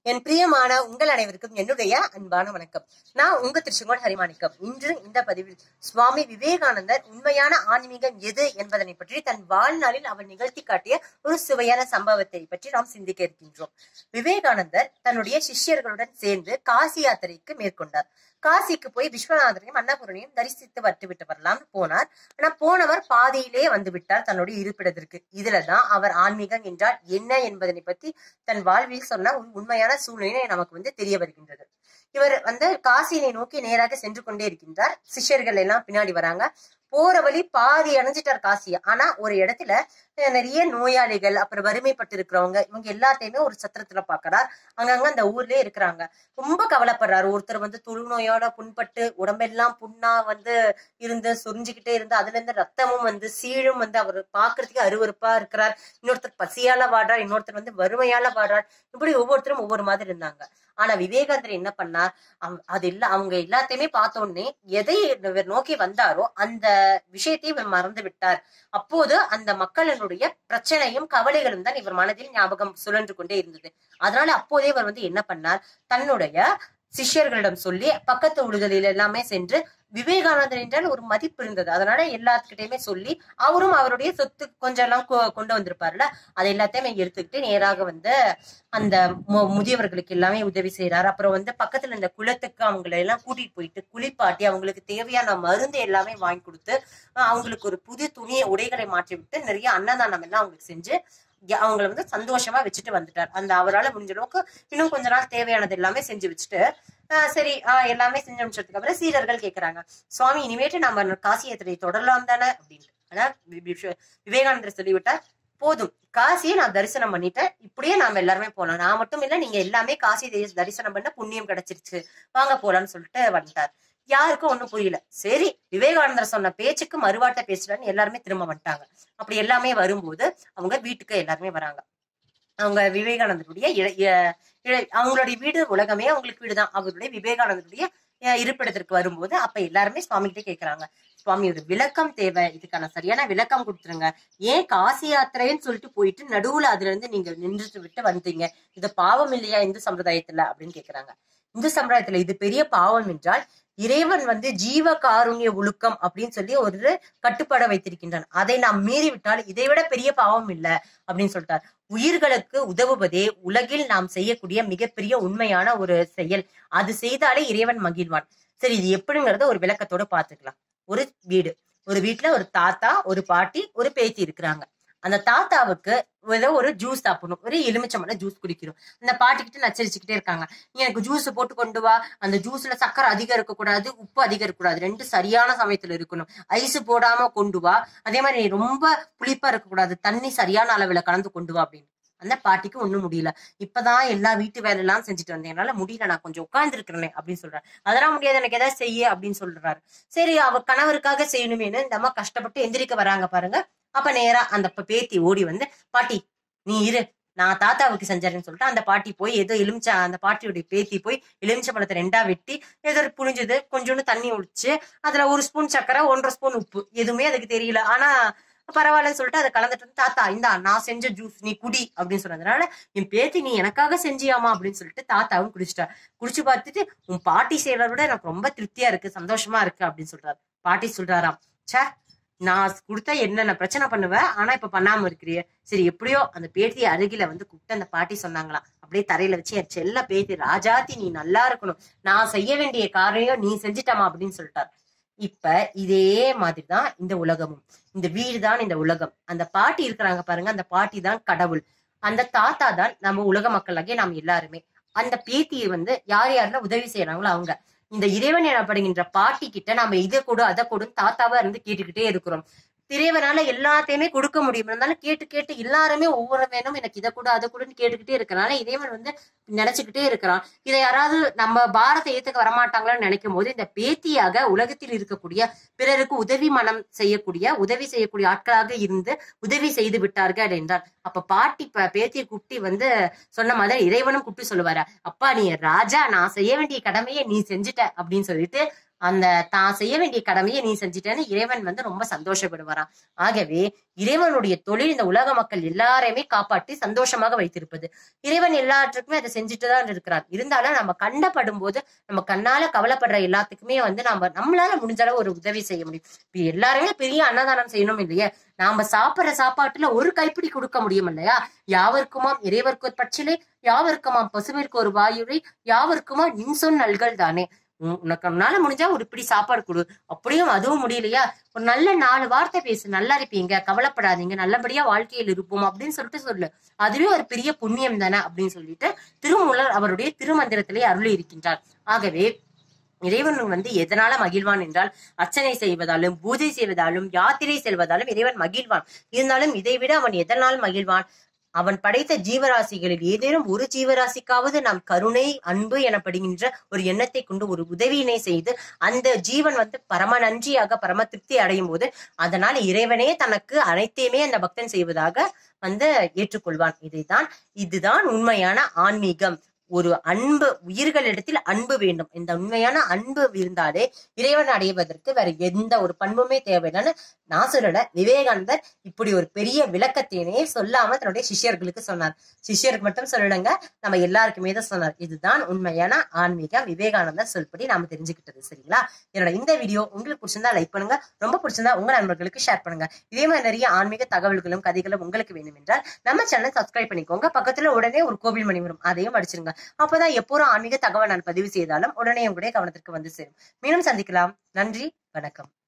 என் பிரியமான உங்கள் அனைவருக்கும் என்னுடைய அன்பான வணக்கம். நான் உங்க திருச்செங்கோடு ஹரிமாணிக்கம். இன்று இந்த பதிவில் சுவாமி விவேகானந்தர் உண்மையான ஆன்மீகம் எது என்பதனை பற்றி தன் வாழ்நாளில் அவர் நிகழ்த்தி காட்டிய ஒரு சுவையான சம்பவத்தை பற்றி நாம் சிந்திக்க இருக்கின்றோம். விவேகானந்தர் தன்னுடைய சிஷ்யர்களுடன் சேர்ந்து காசி யாத்திரைக்கு மேற்கொண்டார். காசிக்கு போய் விஸ்வநாதரையும் அன்னபூரணியும் தரிசித்து விட்டு வரலாம்னு போனார். ஆனா போனவர் பாதையிலே வந்து விட்டார் தன்னுடைய இருப்பிடத்திற்கு. இதுலதான் அவர் ஆன்மீகம் என்றால் என்ன என்பதனை பற்றி தன் வாழ்வில் சொன்ன உண்மையான சூழ்நிலை நமக்கு தெரிய வருகின்றது. இவர் காசியை நோக்கி நேராக சென்று கொண்டே இருக்கின்றார். சிஷ்யர்கள் எல்லாம் பின்னாடி வராங்க. போற வழி பாதி அணைஞ்சிட்டார் காசிய. ஆனா ஒரு இடத்துல நிறைய நோயாளிகள், அப்புறம் வறுமைப்பட்டு இருக்கிறவங்க, இவங்க எல்லாத்தையுமே ஒரு சத்திரத்துல பாக்குறார். அங்கங்க அந்த ஊர்லயே இருக்கிறாங்க. ரொம்ப கவலைப்படுறாரு. ஒருத்தர் தொழுநோயோட புண்பட்டு உடம்பெல்லாம் புண்ணா இருந்து சொரிஞ்சுக்கிட்டே இருந்து அதுல இருந்து ரத்தமும் சீழும் அவர் பாக்குறதுக்கு அருவருப்பா இருக்கிறார். இன்னொருத்தர் பசியால வாடுறார், இன்னொருத்தர் வறுமையால வாடுறார். இப்படி ஒவ்வொருத்தரும் ஒவ்வொரு மாதிரி இருந்தாங்க. ஆனா விவேகானந்தர் என்ன பண்ணார்? அவங்க எல்லாத்தையுமே பார்த்த உடனே எதை இவர் நோக்கி வந்தாரோ அந்த விஷயத்தை இவர் மறந்து விட்டார். அப்போது அந்த மக்களினுடைய பிரச்சனையும் கவலைகளும் தான் இவர் மனதில் ஞாபகம் சுழன்று கொண்டே இருந்தது. அதனால அப்போதே இவர் என்ன பண்ணார்? தன்னுடைய சிஷ்யர்களிடம் சொல்லி பக்கத்து ஊர்களில் எல்லாமே சென்று, விவேகானந்தர் என்றால் ஒரு மதிப்பு இருந்தது, அதனால எல்லாத்துக்கிட்டையுமே சொல்லி அவரும் அவருடைய சொத்து கொஞ்சம் எல்லாம் கொண்டு வந்திருப்பாருல, அதை எல்லாத்தையுமே எடுத்துக்கிட்டு நேராக அந்த முதியவர்களுக்கு எல்லாமே உதவி செய்யறாரு. அப்புறம் பக்கத்துல இந்த குளத்துக்கு அவங்களை எல்லாம் கூட்டிட்டு போயிட்டு குளிப்பாட்டி அவங்களுக்கு தேவையான மருந்து எல்லாமே வாங்கி கொடுத்து அவங்களுக்கு ஒரு புது துணியை உடைகளை மாற்றி விட்டு நிறைய அன்னதானம் எல்லாம் அவங்களுக்கு செஞ்சு அவங்களை சந்தோஷமா வச்சுட்டு வந்துட்டார். அவரால் முடிஞ்ச அளவுக்கு இன்னும் கொஞ்ச நாள் தேவையானது எல்லாமே செஞ்சு வச்சுட்டு சரி எல்லாமே செஞ்சு முடிச்சதுக்கு அப்புறம் சீடர்கள் கேட்கிறாங்க, சுவாமி இனிமேட்டு நம்ம காசி யாத்திரையை தொடரலாம் தானே அப்படின்ட்டு. ஆனா விவேகானந்தர் சொல்லிவிட்டார், போதும், காசியை நான் தரிசனம் பண்ணிட்டேன், இப்படியே நாம எல்லாருமே போலாம். நான் மட்டும் இல்ல, நீங்க எல்லாமே காசி தரிசனம் பண்ண புண்ணியம் கிடைச்சிருச்சு, வாங்க போலான்னு சொல்லிட்டு வந்துட்டார். யாருக்கும் ஒண்ணும் புரியல. சரி, விவேகானந்தர் சொன்ன பேச்சுக்கு மறுவாட்ட பேசுறான்னு எல்லாருமே திரும்ப வந்துட்டாங்க. அப்படி எல்லாமே வரும்போது அவங்க வீட்டுக்கு எல்லாருமே வராங்க. அவங்க விவேகானந்தருடைய அவங்களுடைய வீடு உலகமே அவங்களுக்கு வீடுதான். அவருடைய விவேகானந்தருடைய இருப்பிடத்திற்கு வரும்போது அப்ப எல்லாருமே சுவாமி கிட்ட கேட்கிறாங்க, சுவாமி ஒரு விளக்கம் தேவை, இதுக்கான சரியான விளக்கம் கொடுத்துருங்க. ஏன் காசி யாத்திரைன்னு சொல்லிட்டு போயிட்டு நடுவுல அதுல இருந்து நீங்க நின்றுட்டு விட்டு வந்தீங்க, இது பாவம் இல்லையா இந்து சம்பிரதாயத்துல அப்படின்னு கேக்குறாங்க. இந்து சம்பிரதாயத்துல இது பெரிய பாவம் என்றால் இறைவன் ஜீவ காருண்ய ஒழுக்கம் அப்படின்னு சொல்லி ஒரு கட்டுப்பாடை வைத்திருக்கின்றான். அதை நாம் மீறி விட்டால் இதை விட பெரிய பாவம் இல்லை அப்படின்னு சொல்லிட்டார். உயிர்களுக்கு உதவுவதே உலகில் நாம் செய்யக்கூடிய மிகப்பெரிய உண்மையான ஒரு செயல். அது செய்தாலே இறைவன் மகிழ்வான். சரி, இது எப்படிங்கிறத ஒரு விளக்கத்தோட பாத்துக்கலாம். ஒரு வீட்டுல ஒரு தாத்தா, ஒரு பாட்டி, ஒரு பேத்தி இருக்கிறாங்க. அந்த தாத்தாவுக்கு ஏதோ ஒரு ஜூஸ் சாப்பிடணும், ஒரு எலுமிச்சம்பழம் ஜூஸ் குடிக்கணும். அந்த பாட்டிக்கிட்ட நச்சரிச்சுக்கிட்டே இருக்காங்க, நீ எனக்கு ஜூஸ் போட்டு கொண்டு வா, அந்த ஜூஸ்ல சக்கரை அதிகம் இருக்கக்கூடாது, உப்பு அதிகம் இருக்கக்கூடாது, ரெண்டு சரியான சமயத்துல இருக்கணும், ஐஸ் போடாம கொண்டு வா, அதே மாதிரி நீ ரொம்ப புளிப்பா இருக்கக்கூடாது, தண்ணி சரியான அளவுல கலந்து கொண்டு வா அப்படின்னு. அந்த பாட்டிக்கு ஒண்ணும் முடியல. இப்பதான் எல்லா வீட்டு வேலை எல்லாம் செஞ்சுட்டு வந்தேன், என்னால முடியல, நான் கொஞ்சம் உட்கார்ந்து இருக்கிறேன் அப்படின்னு சொல்றாரு. அதெல்லாம் முடியாது, எனக்கு ஏதாவது செய்ய அப்படின்னு சொல்றாரு. சரி, அவர் கணவருக்காக செய்யணுமேனு இந்த அம்மா கஷ்டப்பட்டு எந்திரிக்க வராங்க பாருங்க. அப்ப நேரா அந்த பேத்தி ஓடி பாட்டி நீ இரு, நான் தாத்தாவுக்கு செஞ்சாருன்னு சொல்லிட்டு அந்த பாட்டி போய் ஏதோ அந்த பாட்டியுடைய பேத்தி போய் எலுமிச்ச பழத்தை ரெண்டா வெட்டி ஏதோ புழிஞ்சது, கொஞ்சோண்டு தண்ணி ஒழிச்சு அதுல 1 ஸ்பூன் சக்கரை, 1.5 ஸ்பூன் உப்பு, எதுவுமே அதுக்கு தெரியல. ஆனா பரவாயில்லன்னு சொல்லிட்டு அதை கலந்துட்டு தாத்தா இந்தா நான் செஞ்ச ஜூஸ் நீ குடி அப்படின்னு சொன்னதுனால, என் பேத்தி நீ எனக்காக செஞ்சியாமா அப்படின்னு சொல்லிட்டு தாத்தாவும் குடிச்சிட்டா. குடிச்சு பார்த்துட்டு, உன் பாட்டி செய்யறத விட எனக்கு ரொம்ப திருப்தியா இருக்கு, சந்தோஷமா இருக்கு அப்படின்னு சொல்றாரு. பாட்டி சொல்றாராம், சே நான் கொடுத்தா என்னென்ன பிரச்சனை பண்ணுவேன், ஆனா இப்ப பண்ணாம இருக்கிறிய. சரி, எப்படியோ அந்த பேத்தியை அருகில கூப்பிட்டு அந்த பாட்டி சொன்னாங்களாம், அப்படியே தரையில வச்சு, என் செல்ல பேத்தி ராஜாத்தி நீ நல்லா இருக்கணும், நான் செய்ய வேண்டிய காரியம் நீ செஞ்சிட்டமா அப்படின்னு சொல்லிட்டார். இப்ப இதே மாதிரிதான் இந்த உலகமும், இந்த வீடு தான் இந்த உலகம். அந்த பாட்டி இருக்கிறாங்க பாருங்க, அந்த பாட்டி தான் கடவுள், அந்த தாத்தா தான் நம்ம உலக மக்களாகிய நாம் எல்லாருமே. அந்த பேத்தியை யார் யாரெல்லாம் உதவி செய்யறாங்களோ அவங்க. இந்த இறைவன் எனப்படுகின்ற பாட்டி கிட்ட நாம இதை கொடு அதை கொடுன்னு தாத்தாவா கேட்டுக்கிட்டே இருக்கிறோம். இறைவனால எல்லாத்தையுமே கொடுக்க முடியும், இருந்தாலும் கேட்டு கேட்டு எல்லாருமே ஒவ்வொரு வேணும், எனக்கு இதை கூட அதை கூடன்னு கேட்டுக்கிட்டே இருக்கிறனால இறைவன் நினைச்சுக்கிட்டே இருக்கிறான். இதை யாராவது நம்ம பாரத ஏத்துக்க வரமாட்டாங்களான்னு நினைக்கும் போது இந்த பேத்தியாக உலகத்தில் இருக்கக்கூடிய பிறருக்கு உதவி செய்யக்கூடிய ஆட்களாக இருந்து உதவி செய்து விட்டார்கள் என்றார். அப்ப பாட்டி பேத்தியை கூப்பிட்டு சொன்ன மாதிரி இறைவனும் கூப்பிட்டு சொல்லுவாரு, அப்பா நீ ராஜா, நான் செய்ய வேண்டிய கடமையை நீ செஞ்சுட்ட அப்படின்னு சொல்லிட்டு அந்த தான் செய்ய வேண்டிய கடமையை நீ செஞ்சிட்டேன்னு இறைவன் வந்து ரொம்ப சந்தோஷப்படுவாராம். ஆகவே இறைவனுடைய தொழில் இந்த உலக மக்கள் எல்லாரையுமே காப்பாற்றி சந்தோஷமாக வைத்திருப்பது. இறைவன் எல்லாற்றுக்குமே அதை செஞ்சுட்டுதான் இருக்கிறார். இருந்தாலும் நம்ம கண்டப்படும் போது நம்ம கண்ணால கவலைப்படுற எல்லாத்துக்குமே வந்து நம்மளால முடிஞ்ச அளவு ஒரு உதவி செய்ய முடியும். இப்ப எல்லாருமே பெரிய அன்னதானம் செய்யணும் இல்லையே, நாம சாப்பிடுற சாப்பாட்டுல ஒரு கைப்பிடி கொடுக்க முடியும் இல்லையா? யாவருக்குமாம் இறைவர்க்கு ஒரு பச்சிலை, யாவருக்குமாம் பசுவிற்கு ஒரு வாயுரை, யாவருக்குமா இன்சொன் நல்கள் தானே. உனக்கு உன்னால முடிஞ்சா ஒரு இப்படி சாப்பாடு கொடு. அப்படியும் அதுவும் முடியலையா, ஒரு நல்ல 4 வார்த்தை பேசு, நல்லா இருப்பீங்க, கவலைப்படாதீங்க, நல்லபடியா வாழ்க்கையில் இருப்போம் அப்படின்னு சொல்லிட்டு சொல்லு. அதுவே ஒரு பெரிய புண்ணியம் தானே அப்படின்னு சொல்லிட்டு திருமூலர் அவருடைய திருமந்திரத்திலே அருளி இருக்கின்றார். ஆகவே இறைவன் வந்து எதனால மகிழ்வான் என்றால், அர்ச்சனை செய்வதாலும் பூஜை செய்வதாலும் யாத்திரை செல்வதாலும் இறைவன் மகிழ்வான். இருந்தாலும் இதைவிட அவன் எதனால் மகிழ்வான்? அவன் படைத்த ஜீவராசிகளில் ஏதேனும் ஒரு ஜீவராசிக்காவது நாம் கருணை அன்பு எனப்படுகின்ற ஒரு எண்ணத்தை கொண்டு ஒரு உதவியினை செய்து அந்த ஜீவன் வந்து பரம நன்றியாக பரம திருப்தி அடையும் போது அதனால் இறைவனே தனக்கு அனைத்தையுமே அந்த பக்தன் செய்வதாக வந்து ஏற்றுக்கொள்வான். இதுதான் உண்மையான ஆன்மீகம். ஒரு அன்பு, உயிர்களிடத்தில் அன்பு வேண்டும். இந்த உண்மையான அன்பு இருந்தாலே இறைவன் அடைவதற்கு வேற எந்த ஒரு பண்புமே தேவையில்லைன்னு நான் சொல்லல. விவேகானந்தர் இப்படி ஒரு பெரிய விளக்கத்தினே சொல்லாம தன்னுடைய சிஷ்யர்களுக்கு சொன்னார். சிஷ்யருக்கு மட்டும் சொல்லலைங்க, நம்ம எல்லாருக்குமே தான் சொன்னார். இதுதான் உண்மையான ஆன்மீகம். விவேகானந்தர் சொல்படி நாம தெரிஞ்சுக்கிட்டது. சரிங்களா? என்னோட இந்த வீடியோ உங்களுக்கு பிடிச்சிருந்தா லைக் பண்ணுங்க, ரொம்ப பிடிச்சிருந்தா உங்க நண்பர்களுக்கு ஷேர் பண்ணுங்க. இதே மாதிரி நிறைய ஆன்மீக தகவல்களும் கதைகளும் உங்களுக்கு வேணும் என்றால் நம்ம சேனலை சப்ஸ்கிரைப் பண்ணிக்கோங்க. பக்கத்துல உடனே ஒரு கோவில் மணி வரும், அதையும் அடிச்சிருங்க. அப்பதான் எப்போதும் ஆன்மீக தகவல் நான் பதிவு செய்தாலும் உடனே உங்களுடைய கவனத்திற்கு வந்து சேரும். மீண்டும் சந்திக்கலாம். நன்றி, வணக்கம்.